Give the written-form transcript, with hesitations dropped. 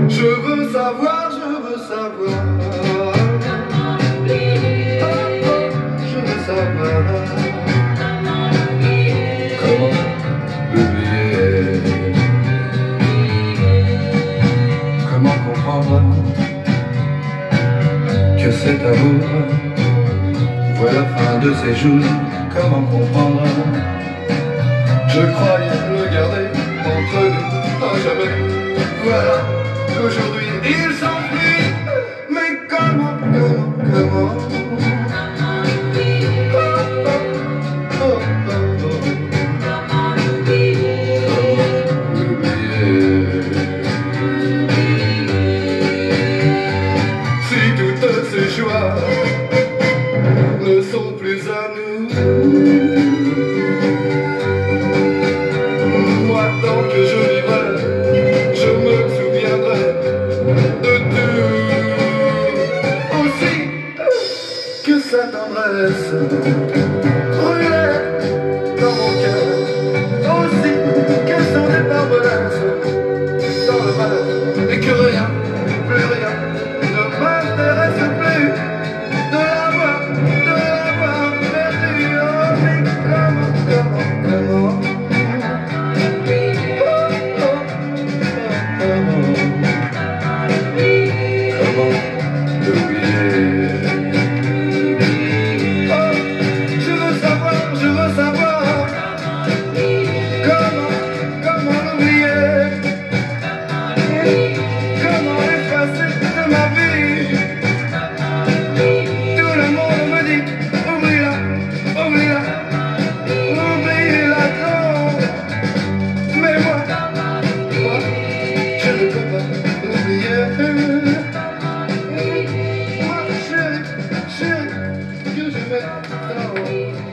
Je veux savoir, je veux savoir. Je veux savoir comment l'oublier. Comment comprendre que cet amour voit la fin de ses jours. Comment comprendre? Je croyais le garder entre nous à jamais. Voilà, aujourd'hui il s'enfuit. Mais comment l'oublier? Si toutes ces joies ne sont plus à nous, moi tant que je vivrai, je me souviendrai de tout. Aussi que sa tendresse brûlait dans mon cœur, aussi que son départ me laisse dans le malheur, et que rien, plus rien ne m'intéresse plus de l'avoir perdu. Oh, mais comment l'oublier? Oh, je veux savoir comment l'oublier? Comment l'effacer de ma vie? Tout le monde me dit oublie-la, oublie-la, oublie-la trop. Mais moi, je ne peux pas oublier. Moi, chérie, que je m'aime tant.